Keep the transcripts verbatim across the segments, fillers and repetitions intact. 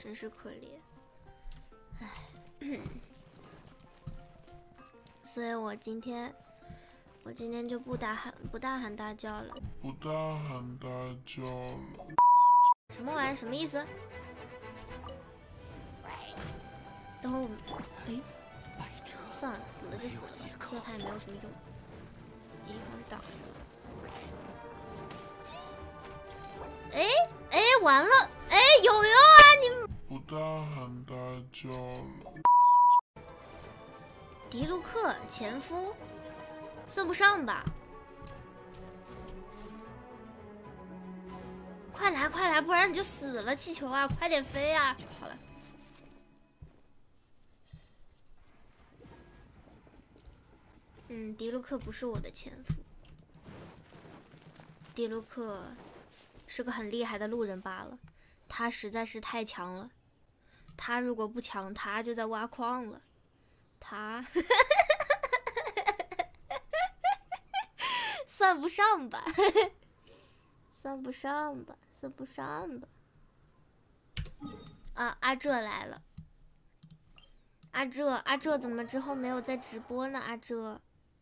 真是可怜。唉，所以我今天，我今天就不大喊不大喊大叫了。 不大喊大叫了。 什么玩意儿？什么意思？等会儿我们，哎，算了，死了就死了吧，喝它也没有什么用。地方挡着了。哎哎，完了！哎，有用啊你！ 不大喊大叫了。 迪卢克前夫，算不上吧？快来快来，不然你就死了！气球啊，快点飞啊！好了。嗯，迪卢克不是我的前夫，迪卢克是个很厉害的路人罢了。他实在是太强了，他如果不强，他就在挖矿了。他算不上吧，算不上吧，算不上吧。啊，阿哲来了。阿哲，阿哲怎么之后没有在直播呢？阿哲。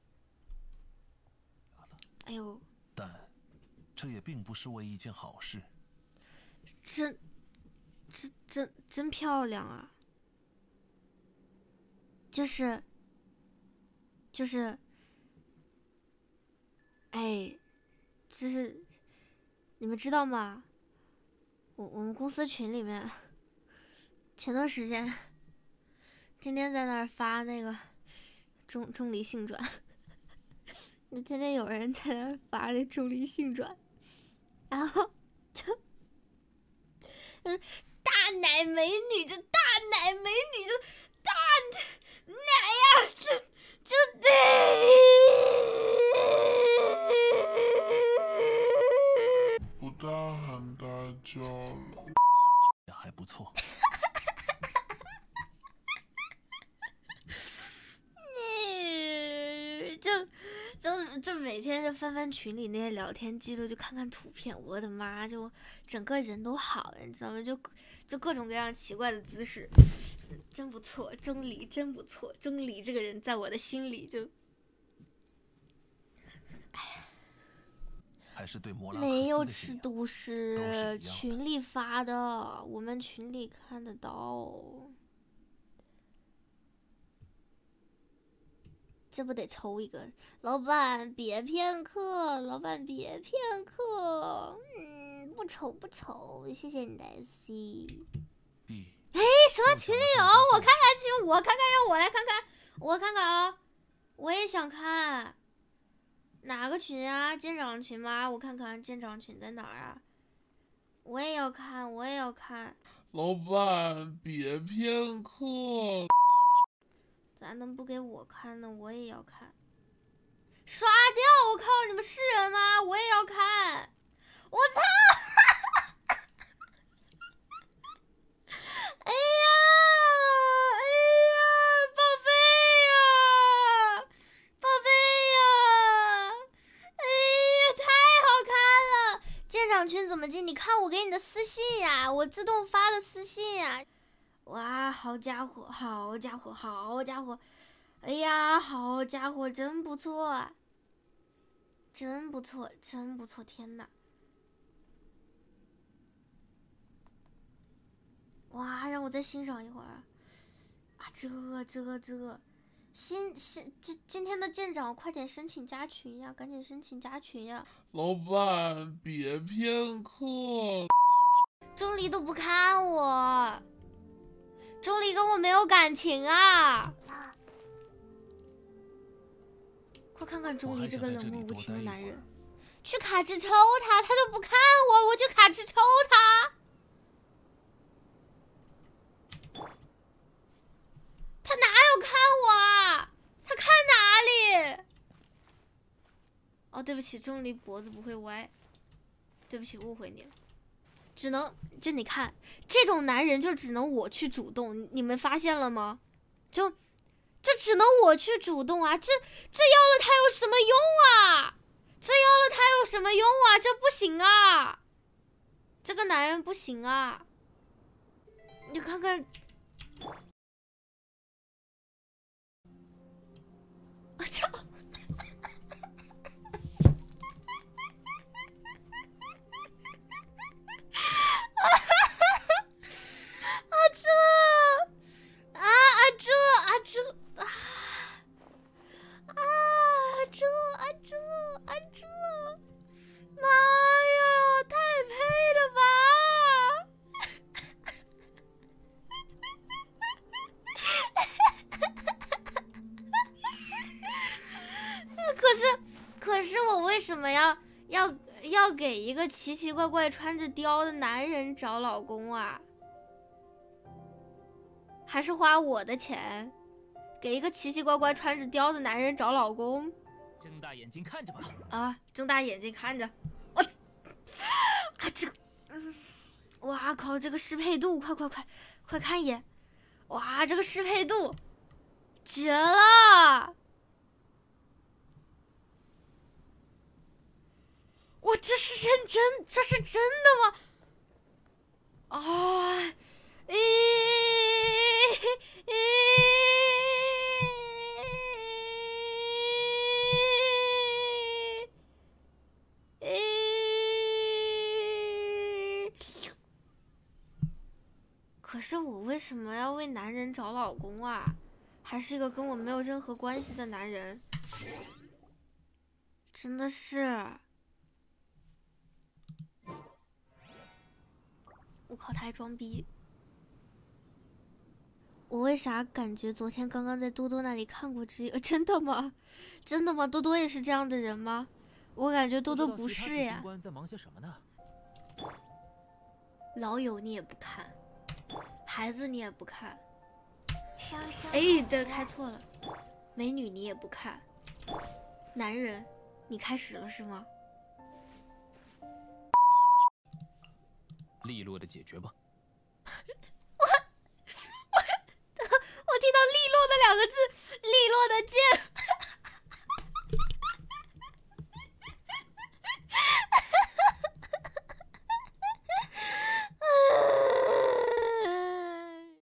哎呦， 但这也并不失为一件好事。 真，真真真漂亮啊！就是，就是，哎，就是你们知道吗？我我们公司群里面，前段时间天天在那儿发那个钟钟离性转。就天天有人在那发那钟离性转，然后就，嗯，大奶美女，这大奶美女，这大奶呀，这这得， 不大喊大叫了。 也还不错。 你就。就就每天就翻翻群里那些聊天记录，就看看图片，我的妈，就整个人都好了，你知道吗？就就各种各样奇怪的姿势，真不错，钟离真不错，钟离这个人在我的心里就，哎呀， 还是对摩拉没有吃独食，群里发的，我们群里看得到。这不得抽一个？老板别骗客，老板别骗客。嗯，不抽不抽，谢谢你的 S C。哎，什么群里有？我看看群，我看看，让我来看看，我看看啊，我也想看。哪个群啊？舰长群吗？我看看舰长群在哪儿啊？我也要看，我也要看。 老板别骗客。 咋能不给我看呢？我也要看。刷掉！我靠，你们是人吗？我也要看。我操！哎呀，哎呀，宝贝呀，宝贝呀！哎呀，太好看了！舰长群怎么进？你看我给你的私信呀，我自动发的私信呀。哇，好家伙，好家伙，好家伙！哎呀，好家伙，真不错啊！真不错，真不错！天哪！哇，让我再欣赏一会儿啊！这这这，新新今今天的舰长，快点申请加群呀！赶紧申请加群呀！ 老板别骗客！ 钟离都不看我。钟离跟我没有感情啊！快看看钟离这个冷漠无情的男人，去卡池抽他，他都不看我，我去卡池抽他。他哪有看我啊？他看哪里？哦，对不起，钟离脖子不会歪，对不起，误会你了。只能就你看，这种男人就只能我去主动，你们发现了吗？就就只能我去主动啊！这这要了他有什么用啊？这要了他有什么用啊？这不行啊！这个男人不行啊！ 你看看，我操！啊这啊啊这啊这啊啊这啊这啊这，妈呀，太配了吧！可是，可是我为什么要要要给一个奇奇怪怪穿着貂的男人找老公啊？还是花我的钱，给一个奇奇怪怪穿着貂的男人找老公？ 睁大眼睛看着吧！ 啊，睁大眼睛看着，我啊这个，嗯，哇靠，这个适配度，快快快快看一眼！哇，这个适配度绝了！我这是认真，这是真的吗？啊，诶诶诶，可是我为什么要为男人找老公啊？还是一个跟我没有任何关系的男人，真的是。我靠，他还装逼！我为啥感觉昨天刚刚在多多那里看过这个？真的吗？真的吗？多多也是这样的人吗？我感觉多多不是呀。 在忙些什么呢？ 老友你也不看，孩子你也不看，哎，对，开错了。美女你也不看，男人你开始了是吗？ 利落的解决吧。 我我我听到利落的两个字，利落的剑。